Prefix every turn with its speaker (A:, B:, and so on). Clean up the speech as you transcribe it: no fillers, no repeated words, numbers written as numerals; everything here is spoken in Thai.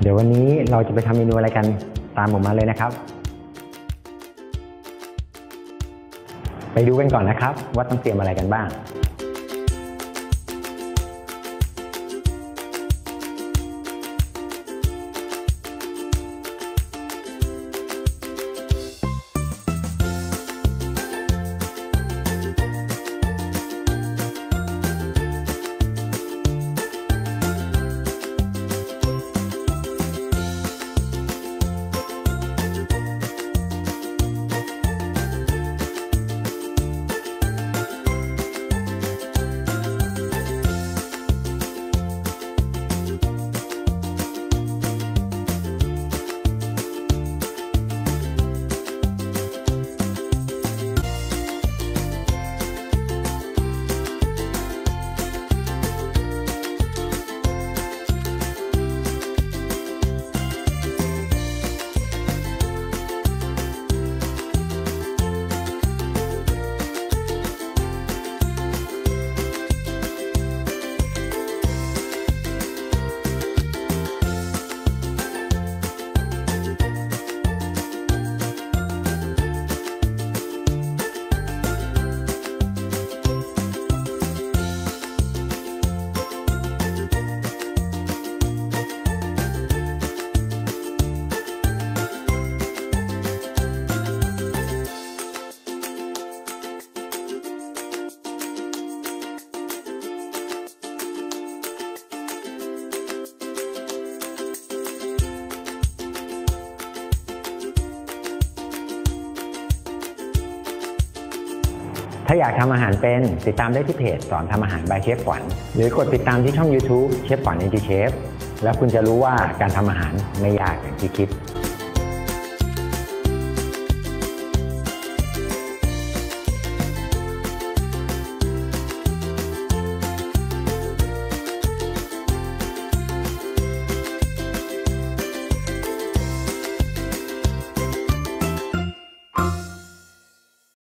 A: เดี๋ยววันนี้เราจะไปทำเมนูอะไรกันตามผมมาเลยนะครับไปดูกันก่อนนะครับว่าต้องเตรียมอะไรกันบ้างถ้าอยากทำอาหารเป็นติดตามได้ที่เพจสอนทำอาหารบายเชฟขวัญหรือกดติดตามที่ช่อง YouTube เชฟขวัญ NT Chef แล้วคุณจะรู้ว่าการทำอาหารไม่ยากอย่างที่คิด